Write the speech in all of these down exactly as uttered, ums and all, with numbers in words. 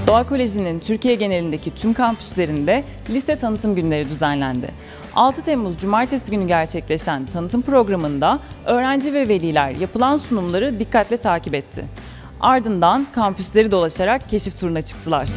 Doğa Koleji'nin Türkiye genelindeki tüm kampüslerinde lise tanıtım günleri düzenlendi. altı Temmuz Cumartesi günü gerçekleşen tanıtım programında öğrenci ve veliler yapılan sunumları dikkatle takip etti. Ardından kampüsleri dolaşarak keşif turuna çıktılar.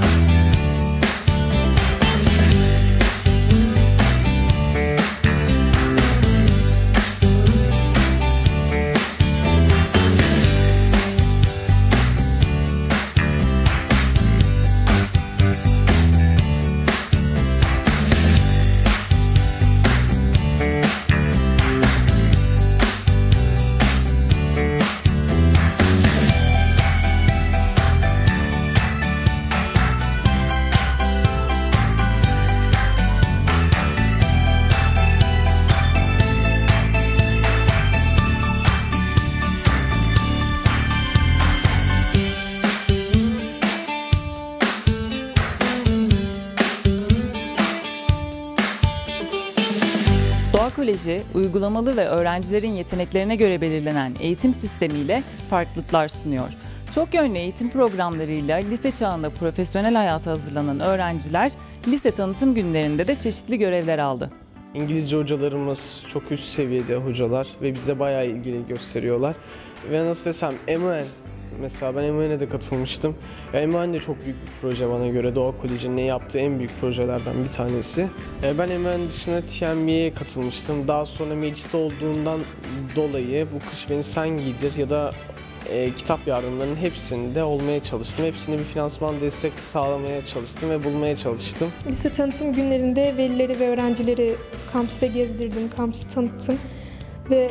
Doğa Koleji, uygulamalı ve öğrencilerin yeteneklerine göre belirlenen eğitim sistemiyle farklılıklar sunuyor. Çok yönlü eğitim programlarıyla lise çağında profesyonel hayata hazırlanan öğrenciler, lise tanıtım günlerinde de çeşitli görevler aldı. İngilizce hocalarımız çok üst seviyede hocalar ve bize bayağı ilgili gösteriyorlar. Ve nasıl desem, M O N, mesela ben M O N'e de katılmıştım. M O N de çok büyük bir proje bana göre. Doğa Koleji'nin yaptığı en büyük projelerden bir tanesi. Ben M O N dışında T M B'ye katılmıştım. Daha sonra mecliste olduğundan dolayı bu kış beni Sen Giydir ya da e, kitap yardımlarının hepsinde olmaya çalıştım. Hepsine bir finansman destek sağlamaya çalıştım ve bulmaya çalıştım. Lise tanıtım günlerinde velileri ve öğrencileri kampüste gezdirdim, kampüsü tanıttım ve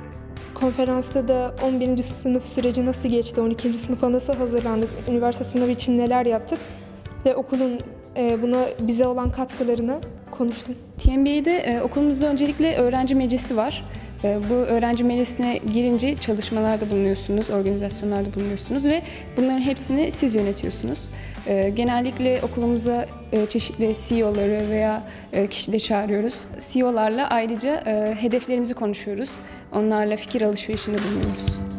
konferansta da on birinci sınıf süreci nasıl geçti, on ikinci sınıfa nasıl hazırlandık, üniversite sınavı için neler yaptık ve okulun buna bize olan katkılarını konuştum. T M B'de e, okulumuzda öncelikle öğrenci meclisi var. E, bu öğrenci meclisine girince çalışmalarda bulunuyorsunuz, organizasyonlarda bulunuyorsunuz ve bunların hepsini siz yönetiyorsunuz. E, genellikle okulumuza e, çeşitli C E O'ları veya e, kişileri çağırıyoruz. C E O'larla ayrıca e, hedeflerimizi konuşuyoruz. Onlarla fikir alışverişinde bulunuyoruz.